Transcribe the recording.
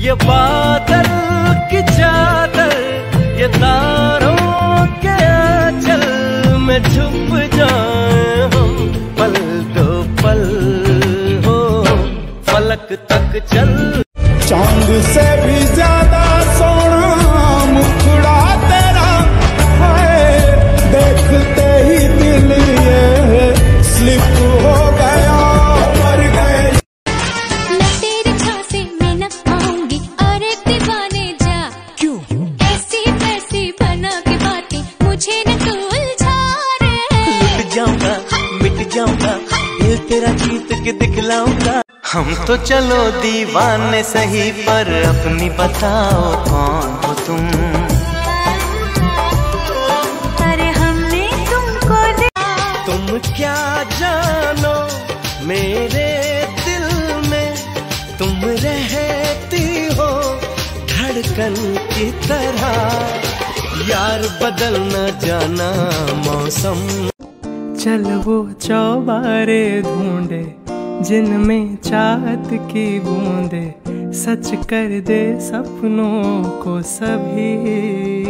ये बादल की चादर, ये तारों के आंचल में छुप जाए हम पल दो पल हो फलक तक चल। चांद से भी ज्यादा सोना मुखड़ा तेरा है, देखते ही दिल ये स्लिप हो गया, मर गए। मैं तेरे झांसे में न आऊंगी, अरे दीवाने जा। क्यों ऐसी वैसी बना के बातें मुझे न तू उलझा रे। लुट जाऊंगा मिट जाऊंगा, दिल तेरा जीत के दिखलाऊंगा। हम तो चलो दीवाने सही, पर अपनी बताओ कौन हो तुम। अरे हमने तुमको तुम क्या जानो मेरे दिल में, तुम रहती हो धड़कन की तरह। यार बदल न जाना मौसम। चल वो चौबारे ढूंढे जिनमें चाहत की बूंदे, सच कर दे सपनों को सभी।